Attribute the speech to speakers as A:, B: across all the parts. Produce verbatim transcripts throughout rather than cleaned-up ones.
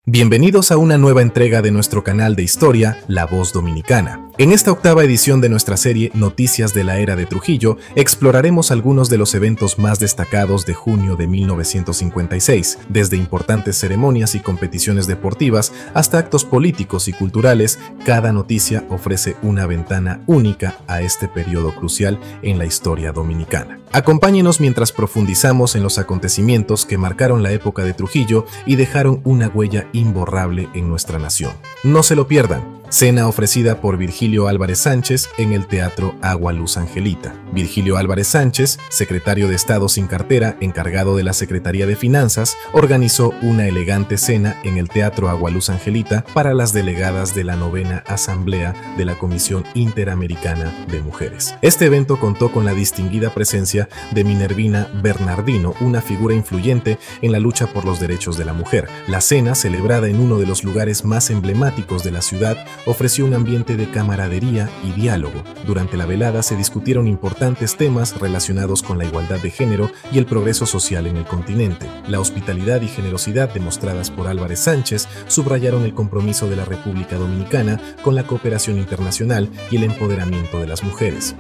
A: Bienvenidos a una nueva entrega de nuestro canal de historia, La Voz Dominicana. En esta octava edición de nuestra serie Noticias de la Era de Trujillo, exploraremos algunos de los eventos más destacados de junio de mil novecientos cincuenta y seis, desde importantes ceremonias y competiciones deportivas hasta actos políticos y culturales. Cada noticia ofrece una ventana única a este periodo crucial en la historia dominicana. Acompáñenos mientras profundizamos en los acontecimientos que marcaron la época de Trujillo y dejaron una huella imborrable en nuestra nación. No se lo pierdan. Cena ofrecida por Virgilio Álvarez Sánchez en el Teatro Agua Luz Angelita. Virgilio Álvarez Sánchez, secretario de Estado sin cartera, encargado de la Secretaría de Finanzas, organizó una elegante cena en el Teatro Agua Luz Angelita para las delegadas de la novena Asamblea de la Comisión Interamericana de Mujeres. Este evento contó con la distinguida presencia de Minervina Bernardino, una figura influyente en la lucha por los derechos de la mujer. La cena, celebrada en uno de los lugares más emblemáticos de la ciudad, ofreció un ambiente de camaradería y diálogo. Durante la velada se discutieron importantes temas relacionados con la igualdad de género y el progreso social en el continente. La hospitalidad y generosidad demostradas por Álvarez Sánchez subrayaron el compromiso de la República Dominicana con la cooperación internacional y el empoderamiento de las mujeres.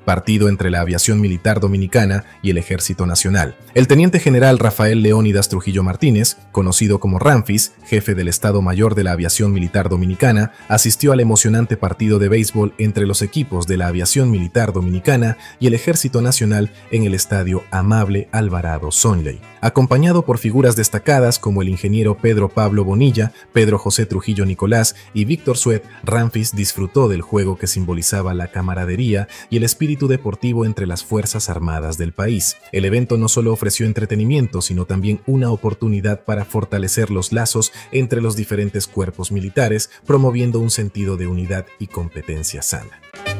A: partido entre la aviación militar dominicana y el Ejército Nacional. El teniente general Rafael Leónidas Trujillo Martínez, conocido como Ramfis, jefe del Estado Mayor de la Aviación Militar Dominicana, asistió al emocionante partido de béisbol entre los equipos de la Aviación Militar Dominicana y el Ejército Nacional en el Estadio Amable Alvarado Sonley. Acompañado por figuras destacadas como el ingeniero Pedro Pablo Bonilla, Pedro José Trujillo Nicolás y Víctor Suet, Ramfis disfrutó del juego que simbolizaba la camaradería y el espíritu deportivo entre las Fuerzas Armadas del país. El evento no solo ofreció entretenimiento, sino también una oportunidad para fortalecer los lazos entre los diferentes cuerpos militares, promoviendo un sentido de unidad y competencia sana.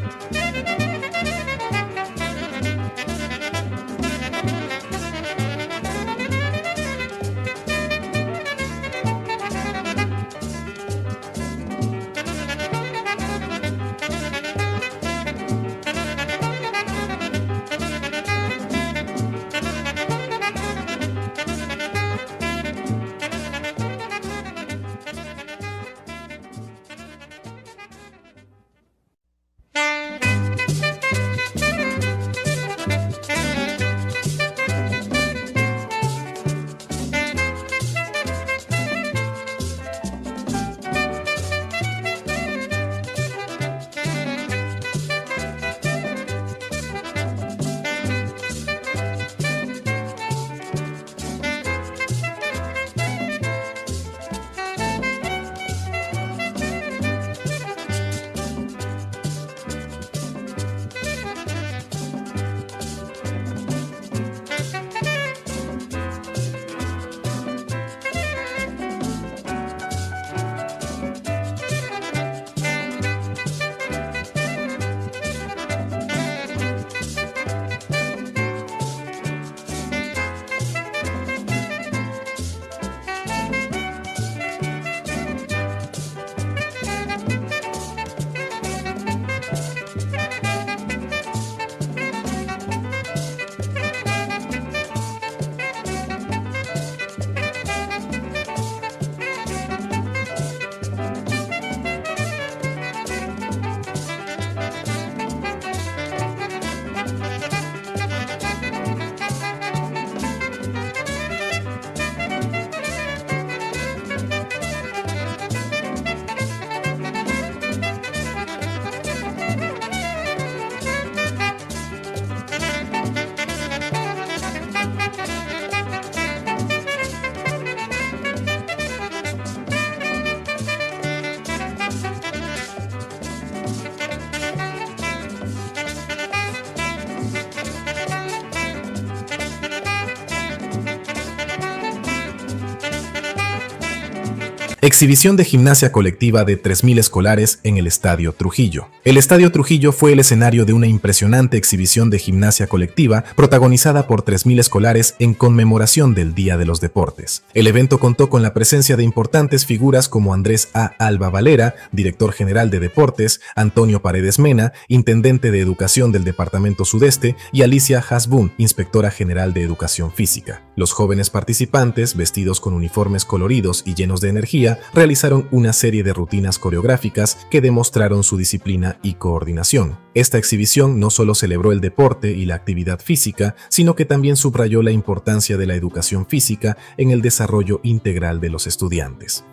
A: Exhibición de gimnasia colectiva de tres mil escolares en el Estadio Trujillo. El Estadio Trujillo fue el escenario de una impresionante exhibición de gimnasia colectiva protagonizada por tres mil escolares en conmemoración del Día de los Deportes. El evento contó con la presencia de importantes figuras como Andrés A. Alba Valera, director general de Deportes, Antonio Paredes Mena, intendente de Educación del Departamento Sudeste, y Alicia Hasbun, inspectora general de Educación Física. Los jóvenes participantes, vestidos con uniformes coloridos y llenos de energía, realizaron una serie de rutinas coreográficas que demostraron su disciplina y coordinación. Esta exhibición no solo celebró el deporte y la actividad física, sino que también subrayó la importancia de la educación física en el desarrollo integral de los estudiantes.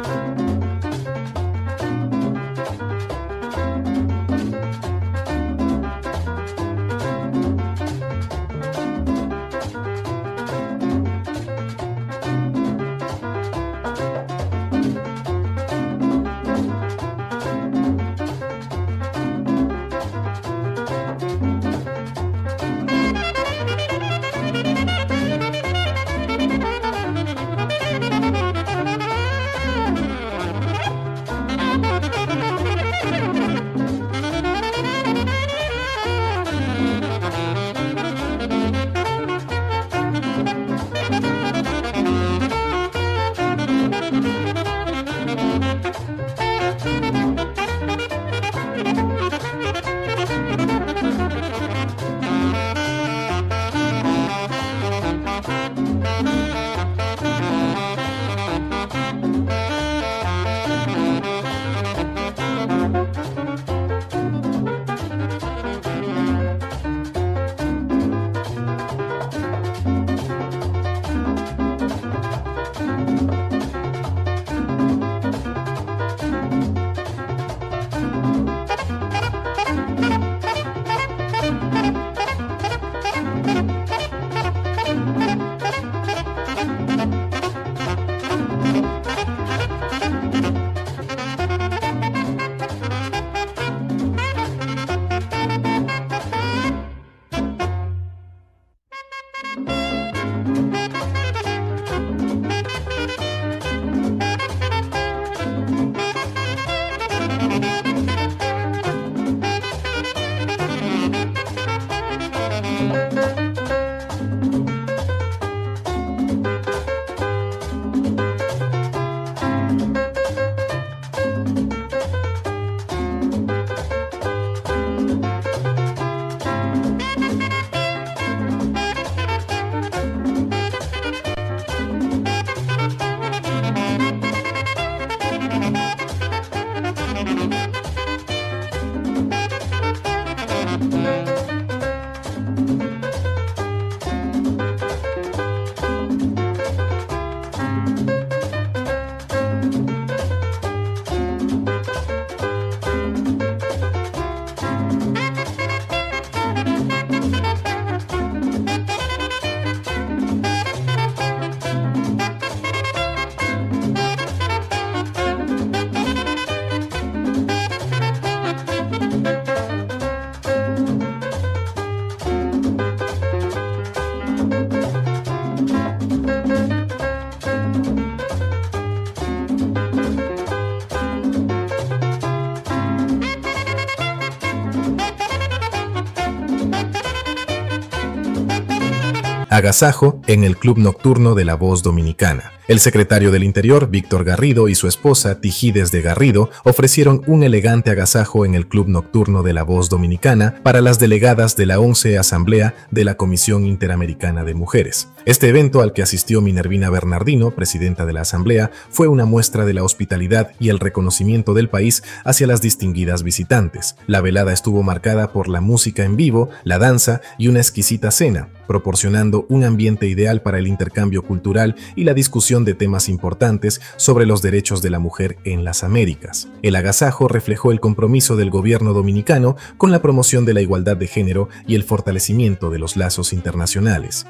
A: Agasajo en el Club Nocturno de la Voz Dominicana. El secretario del Interior, Víctor Garrido, y su esposa, Tijides de Garrido, ofrecieron un elegante agasajo en el Club Nocturno de la Voz Dominicana para las delegadas de la once Asamblea de la Comisión Interamericana de Mujeres. Este evento, al que asistió Minervina Bernardino, presidenta de la Asamblea, fue una muestra de la hospitalidad y el reconocimiento del país hacia las distinguidas visitantes. La velada estuvo marcada por la música en vivo, la danza y una exquisita cena, proporcionando un ambiente ideal para el intercambio cultural y la discusión de temas importantes sobre los derechos de la mujer en las Américas. El agasajo reflejó el compromiso del gobierno dominicano con la promoción de la igualdad de género y el fortalecimiento de los lazos internacionales.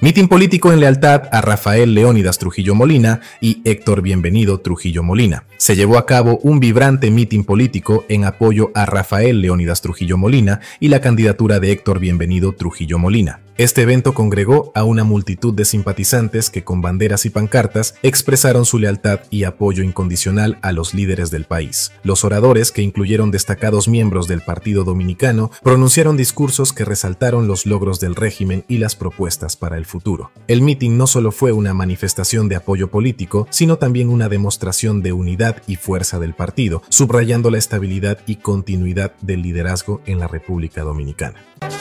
A: Mitin político en lealtad a Rafael Leónidas Trujillo Molina y Héctor Bienvenido Trujillo Molina. Se llevó a cabo un vibrante mitin político en apoyo a Rafael Leónidas Trujillo Molina y la candidatura de Héctor Bienvenido Trujillo Molina. Este evento congregó a una multitud de simpatizantes que con banderas y pancartas expresaron su lealtad y apoyo incondicional a los líderes del país. Los oradores, que incluyeron destacados miembros del Partido Dominicano, pronunciaron discursos que resaltaron los logros del régimen y las propuestas para el futuro. El mitin no solo fue una manifestación de apoyo político, sino también una demostración de unidad y fuerza del partido, subrayando la estabilidad y continuidad del liderazgo en la República Dominicana.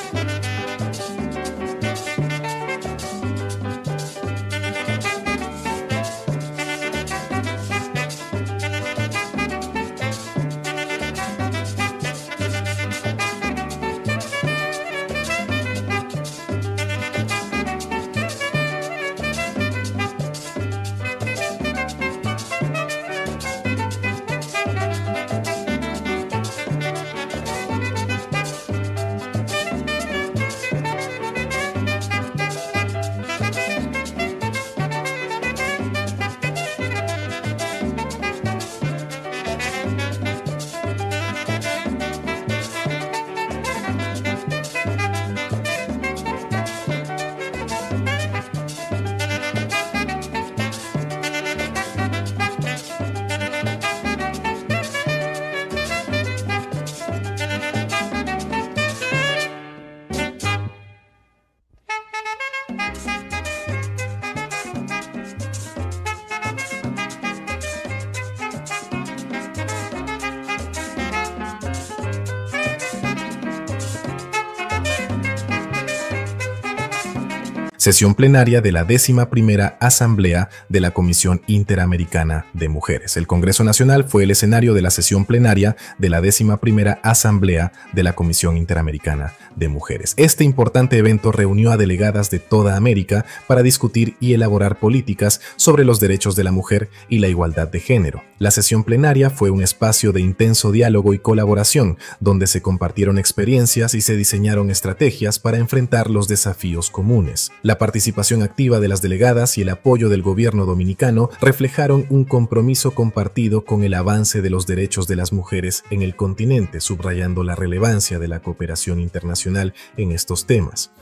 A: Sesión plenaria de la décima primera Asamblea de la Comisión Interamericana de Mujeres. El Congreso Nacional fue el escenario de la sesión plenaria de la décima primera Asamblea de la Comisión Interamericana de Mujeres. Este importante evento reunió a delegadas de toda América para discutir y elaborar políticas sobre los derechos de la mujer y la igualdad de género. La sesión plenaria fue un espacio de intenso diálogo y colaboración, donde se compartieron experiencias y se diseñaron estrategias para enfrentar los desafíos comunes. La participación activa de las delegadas y el apoyo del gobierno dominicano reflejaron un compromiso compartido con el avance de los derechos de las mujeres en el continente, subrayando la relevancia de la cooperación internacional en estos temas.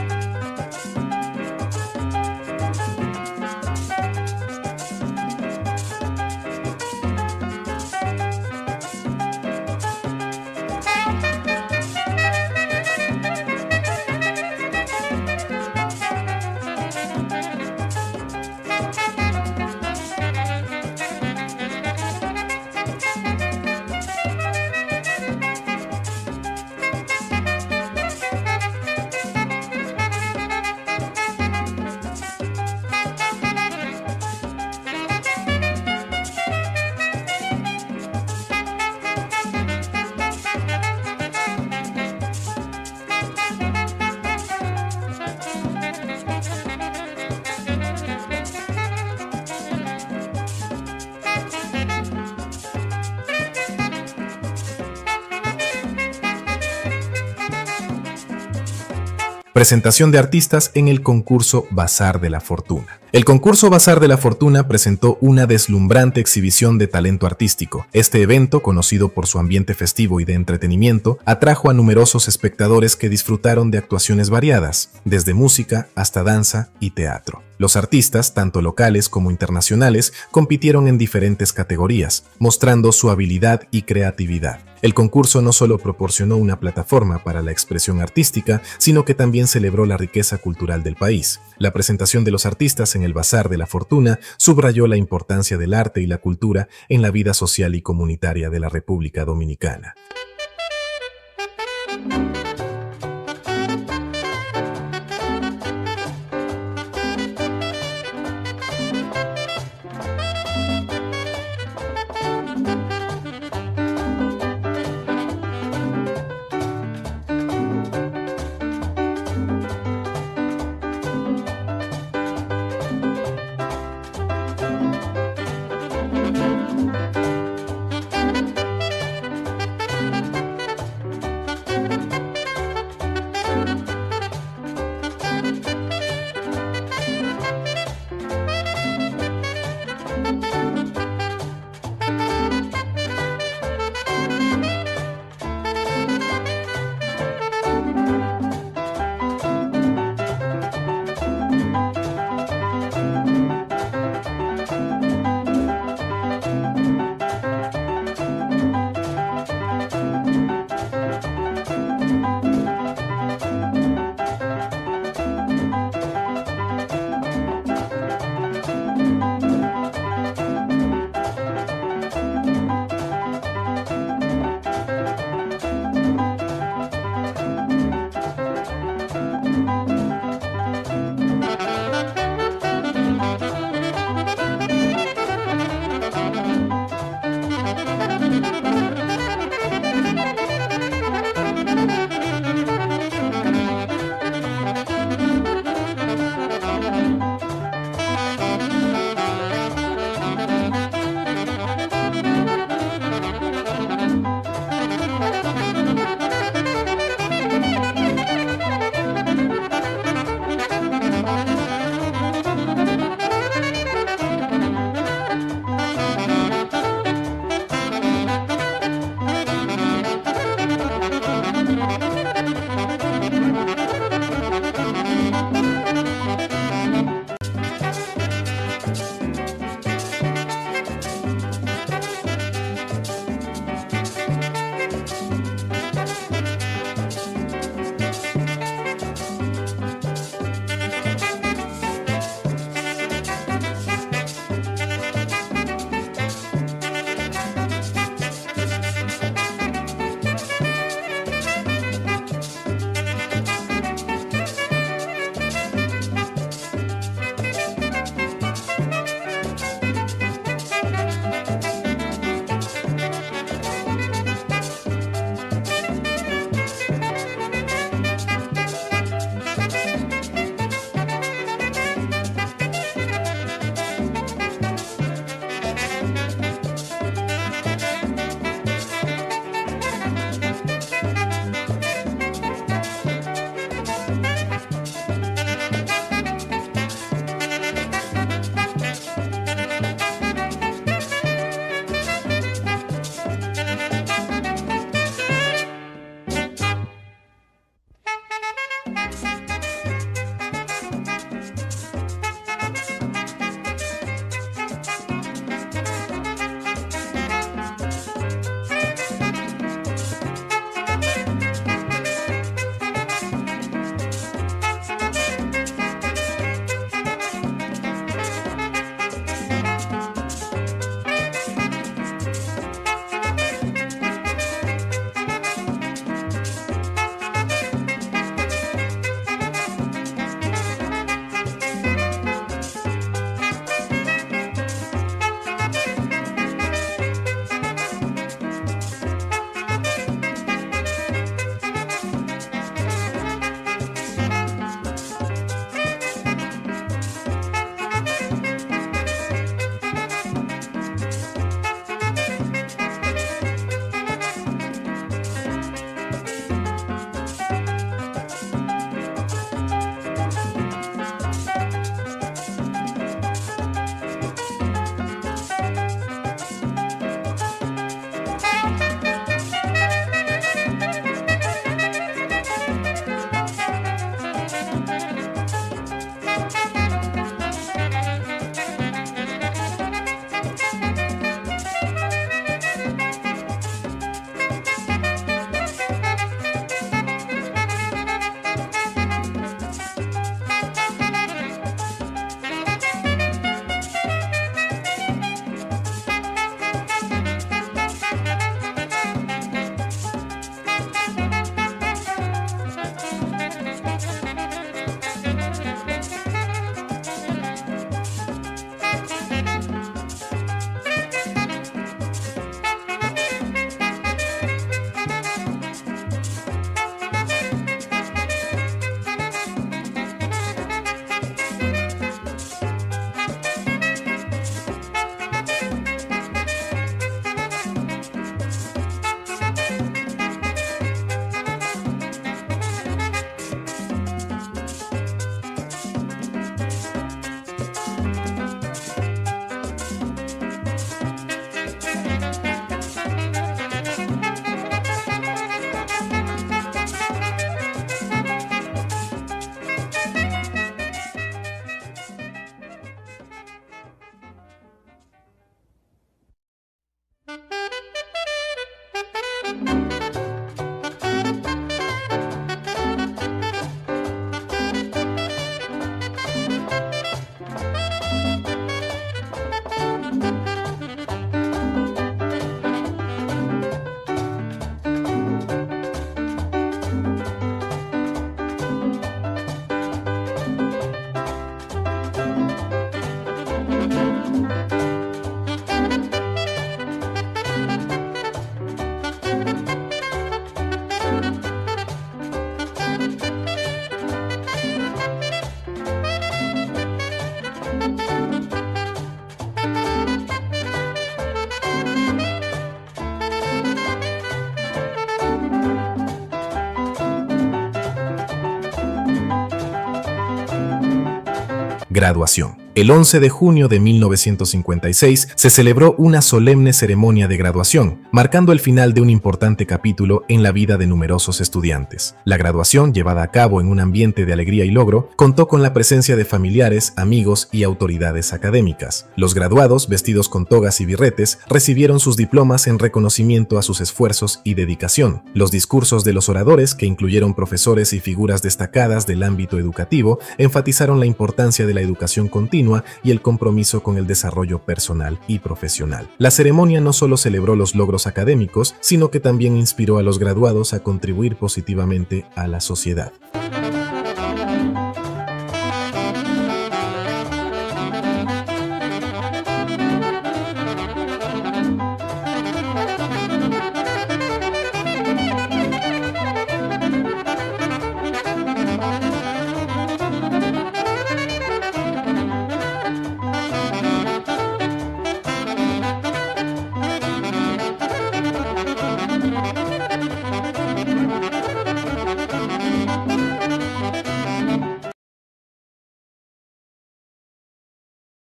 A: Presentación de artistas en el concurso Bazar de la Fortuna. El concurso Bazar de la Fortuna presentó una deslumbrante exhibición de talento artístico. Este evento, conocido por su ambiente festivo y de entretenimiento, atrajo a numerosos espectadores que disfrutaron de actuaciones variadas, desde música hasta danza y teatro. Los artistas, tanto locales como internacionales, compitieron en diferentes categorías, mostrando su habilidad y creatividad. El concurso no solo proporcionó una plataforma para la expresión artística, sino que también celebró la riqueza cultural del país. La presentación de los artistas en el Bazar de la Fortuna subrayó la importancia del arte y la cultura en la vida social y comunitaria de la República Dominicana. Graduación. El once de junio de mil novecientos cincuenta y seis se celebró una solemne ceremonia de graduación, marcando el final de un importante capítulo en la vida de numerosos estudiantes. La graduación, llevada a cabo en un ambiente de alegría y logro, contó con la presencia de familiares, amigos y autoridades académicas. Los graduados, vestidos con togas y birretes, recibieron sus diplomas en reconocimiento a sus esfuerzos y dedicación. Los discursos de los oradores, que incluyeron profesores y figuras destacadas del ámbito educativo, enfatizaron la importancia de la educación continua y el compromiso con el desarrollo personal y profesional. La ceremonia no solo celebró los logros académicos, sino que también inspiró a los graduados a contribuir positivamente a la sociedad.